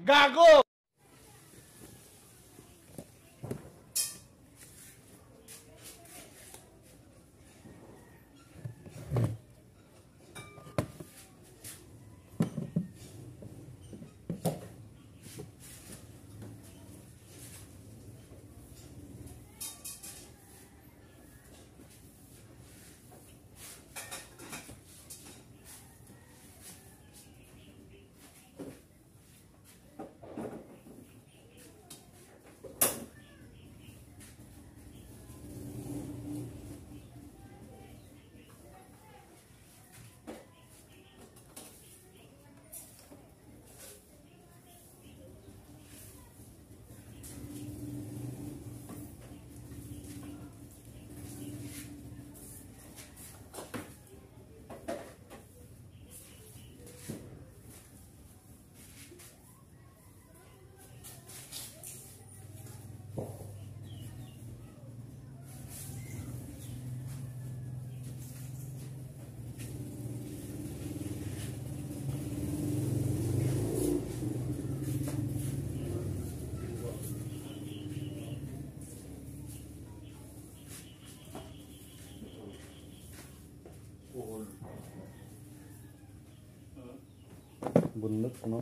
Gago! Bener no.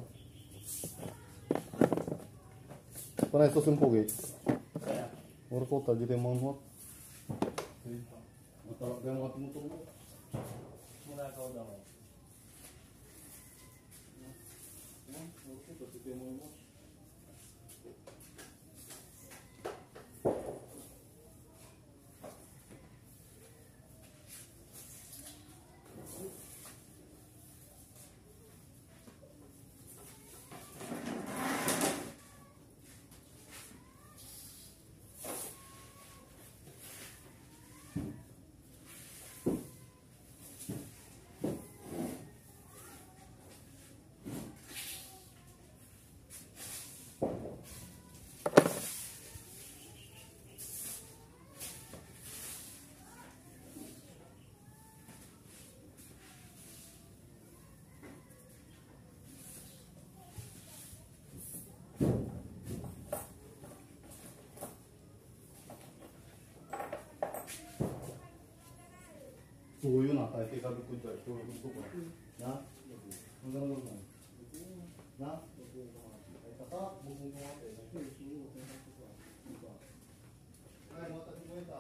Pernah itu simpul guys. Orang kota jadi mau hot. Kalau dia mau tunggu. Mulai kau dah. Orang kota jadi mau hot. Suyu nak tahu kita bikin jual itu untuk apa? Nah, enggak. Nah, kata bukan apa? Ay, mau tak cuenta.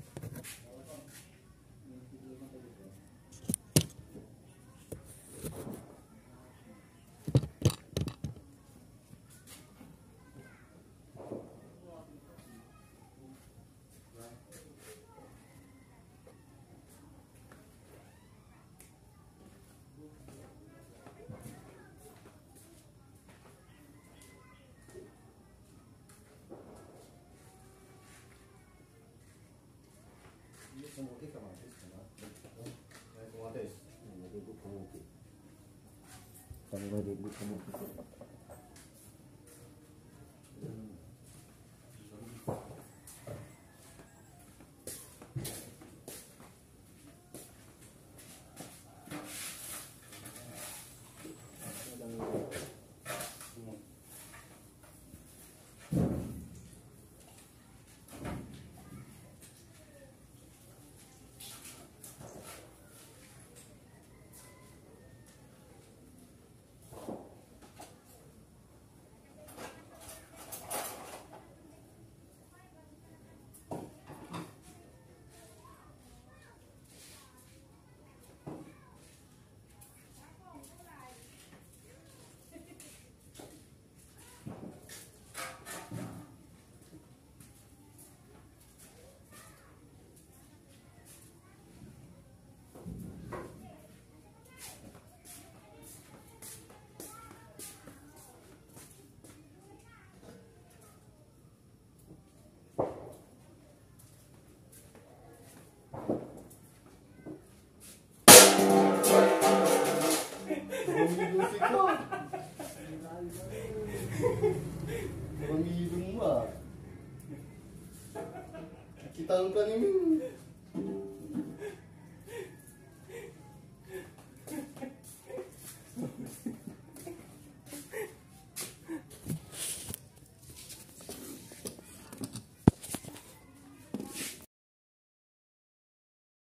Como que tomates, tomates, no digo como que, también no digo como que. Orang hidung lah. Kita lupa nih.